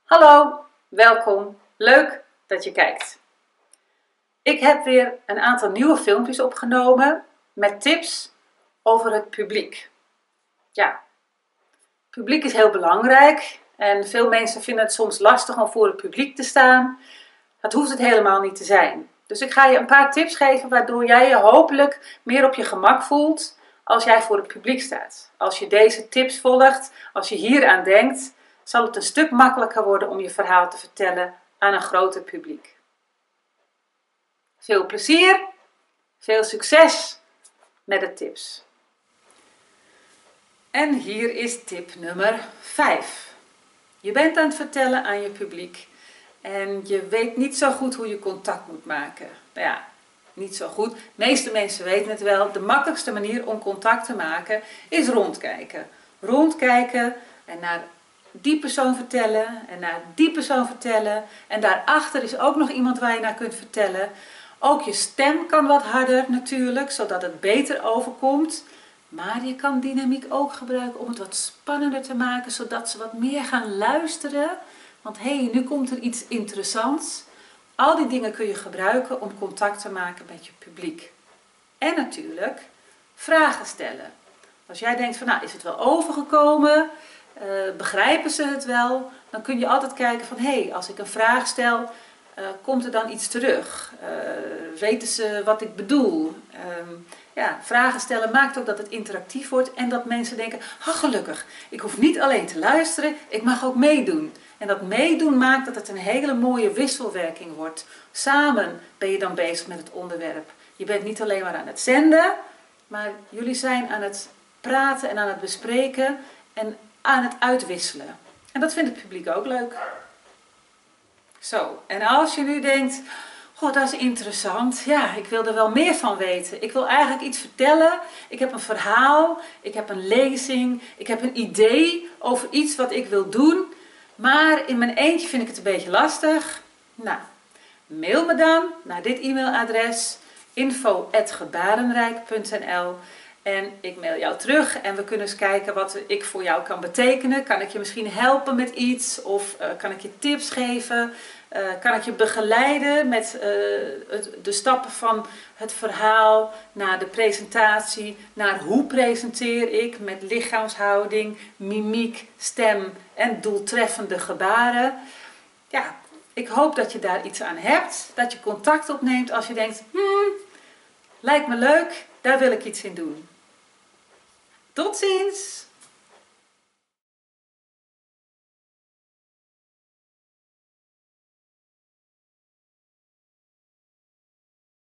Hallo, welkom. Leuk dat je kijkt. Ik heb weer een aantal nieuwe filmpjes opgenomen met tips over het publiek. Ja, publiek is heel belangrijk en veel mensen vinden het soms lastig om voor het publiek te staan. Dat hoeft het helemaal niet te zijn. Dus ik ga je een paar tips geven waardoor jij je hopelijk meer op je gemak voelt als jij voor het publiek staat. Als je deze tips volgt, als je hier aan denkt, zal het een stuk makkelijker worden om je verhaal te vertellen aan een groter publiek. Veel plezier, veel succes met de tips. En hier is tip nummer 5. Je bent aan het vertellen aan je publiek en je weet niet zo goed hoe je contact moet maken. Nou ja, niet zo goed. De meeste mensen weten het wel. De makkelijkste manier om contact te maken is rondkijken. Rondkijken en naar die persoon vertellen en naar die persoon vertellen. En daarachter is ook nog iemand waar je naar kunt vertellen. Ook je stem kan wat harder natuurlijk, zodat het beter overkomt. Maar je kan dynamiek ook gebruiken om het wat spannender te maken, zodat ze wat meer gaan luisteren. Want hé, nu komt er iets interessants. Al die dingen kun je gebruiken om contact te maken met je publiek. En natuurlijk vragen stellen. Als jij denkt van, nou, is het wel overgekomen? Begrijpen ze het wel? Dan kun je altijd kijken van, hé, als ik een vraag stel, komt er dan iets terug? Weten ze wat ik bedoel? Ja, vragen stellen maakt ook dat het interactief wordt en dat mensen denken, gelukkig, ik hoef niet alleen te luisteren, ik mag ook meedoen. En dat meedoen maakt dat het een hele mooie wisselwerking wordt. Samen ben je dan bezig met het onderwerp. Je bent niet alleen maar aan het zenden, maar jullie zijn aan het praten en aan het bespreken en aan het uitwisselen. En dat vindt het publiek ook leuk. Zo, en als je nu denkt, goh, dat is interessant. Ja, ik wil er wel meer van weten. Ik wil eigenlijk iets vertellen. Ik heb een verhaal, ik heb een lezing, ik heb een idee over iets wat ik wil doen. Maar in mijn eentje vind ik het een beetje lastig. Nou, mail me dan naar dit e-mailadres info@gebarenrijk.nl en ik mail jou terug en we kunnen eens kijken wat ik voor jou kan betekenen. Kan ik je misschien helpen met iets of kan ik je tips geven? Kan ik je begeleiden met de stappen van het verhaal naar de presentatie, naar hoe presenteer ik met lichaamshouding, mimiek, stem en doeltreffende gebaren. Ja, ik hoop dat je daar iets aan hebt, dat je contact opneemt als je denkt, lijkt me leuk, daar wil ik iets in doen. Tot ziens!